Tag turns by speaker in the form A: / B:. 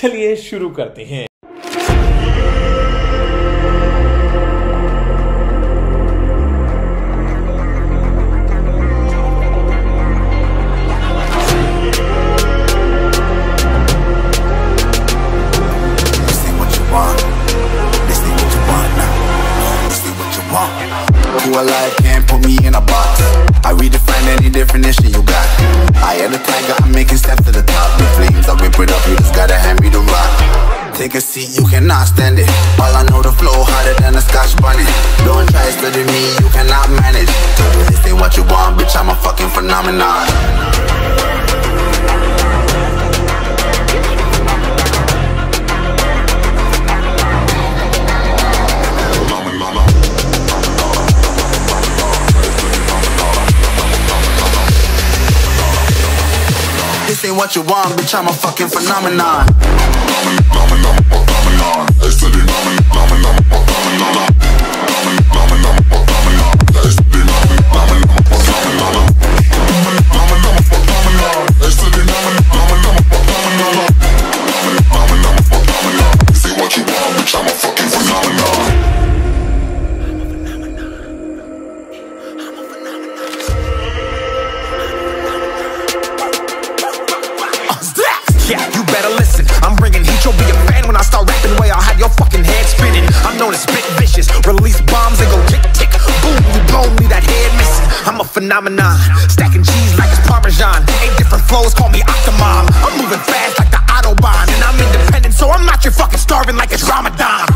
A: चलिए शुरू करते हैं।
B: Who alive can't put me in a box. I redefine any definition you got. I am the tiger, I'm making steps to the top. The flames, I whip it up, you just gotta hand me the rock. Take a seat, you cannot stand it. All I know, the flow harder than a Scotch bunny. Don't try study me, you cannot manage. This ain't what you want, bitch, I'm a fucking phenomenon. This ain't what you want, bitch, I'm a fucking phenomenon.
C: Yeah, you better listen. I'm bringing heat, you'll be a fan when I start rapping. Way I'll have your fucking head spinning. I'm known as spit vicious, release bombs and go tick tick. Boom, you blow me, that head missing. I'm a phenomenon, stacking cheese like it's Parmesan. 8 different flows, call me Octomom. I'm moving fast like the Autobahn, and I'm independent, so I'm not your fucking starving like it's Ramadan.